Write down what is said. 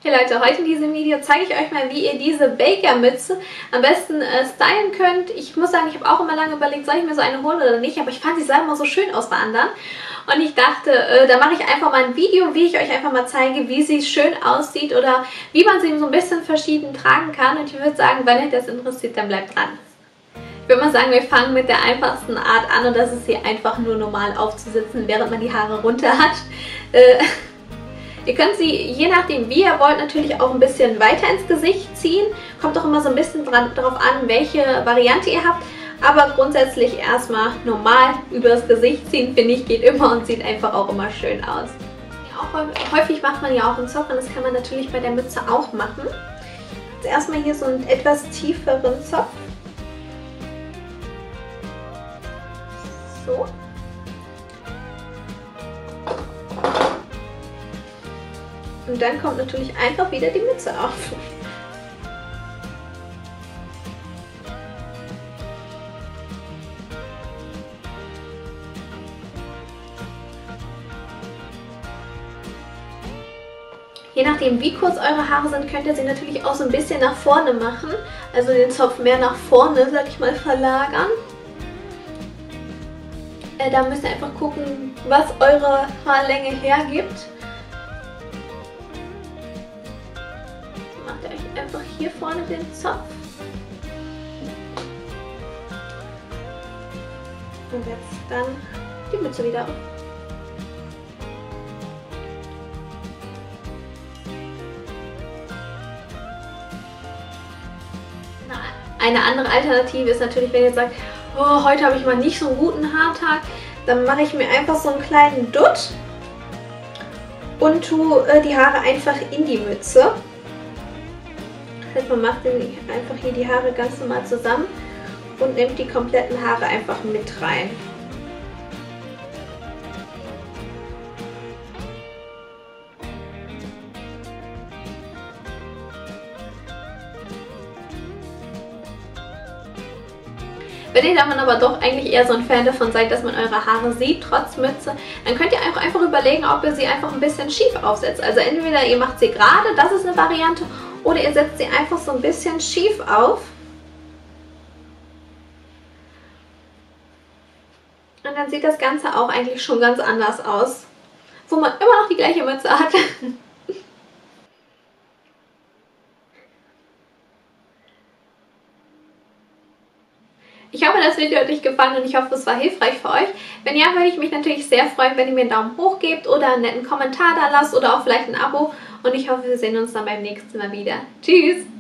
Hey Leute, heute in diesem Video zeige ich euch mal, wie ihr diese Baker-Mütze am besten stylen könnt. Ich muss sagen, ich habe auch immer lange überlegt, soll ich mir so eine holen oder nicht, aber ich fand, sie sah immer so schön aus bei anderen. Und ich dachte, da mache ich einfach mal ein Video, wie ich euch einfach mal zeige, wie sie schön aussieht oder wie man sie so ein bisschen verschieden tragen kann. Und ich würde sagen, wenn euch das interessiert, dann bleibt dran. Ich würde mal sagen, wir fangen mit der einfachsten Art an und das ist sie einfach nur normal aufzusitzen, während man die Haare runter hat. Ihr könnt sie, je nachdem wie ihr wollt, natürlich auch ein bisschen weiter ins Gesicht ziehen. Kommt doch immer so ein bisschen darauf an, welche Variante ihr habt. Aber grundsätzlich erstmal normal übers Gesicht ziehen, finde ich, geht immer und sieht einfach auch immer schön aus. Ja, auch häufig macht man ja auch einen Zopf und das kann man natürlich bei der Mütze auch machen. Jetzt erstmal hier so einen etwas tieferen Zopf. So. Und dann kommt natürlich einfach wieder die Mütze auf. Je nachdem wie kurz eure Haare sind, könnt ihr sie natürlich auch so ein bisschen nach vorne machen. Also den Zopf mehr nach vorne, sag ich mal, verlagern. Da müsst ihr einfach gucken, was eure Haarlänge hergibt. Macht ihr euch einfach hier vorne den Zopf. Und setzt dann die Mütze wieder auf. Eine andere Alternative ist natürlich, wenn ihr sagt, oh, heute habe ich mal nicht so einen guten Haartag, dann mache ich mir einfach so einen kleinen Dutt und tue die Haare einfach in die Mütze. Das heißt, man macht einfach hier die Haare ganz normal zusammen und nimmt die kompletten Haare einfach mit rein. Wenn ihr dann aber doch eigentlich eher so ein Fan davon seid, dass man eure Haare sieht, trotz Mütze, dann könnt ihr auch einfach überlegen, ob ihr sie einfach ein bisschen schief aufsetzt. Also entweder ihr macht sie gerade, das ist eine Variante, oder ihr setzt sie einfach so ein bisschen schief auf. Und dann sieht das Ganze auch eigentlich schon ganz anders aus, wo man immer noch die gleiche Mütze hat. Ich hoffe, das Video hat euch gefallen und ich hoffe, es war hilfreich für euch. Wenn ja, würde ich mich natürlich sehr freuen, wenn ihr mir einen Daumen hoch gebt oder einen netten Kommentar da lasst oder auch vielleicht ein Abo. Und ich hoffe, wir sehen uns dann beim nächsten Mal wieder. Tschüss!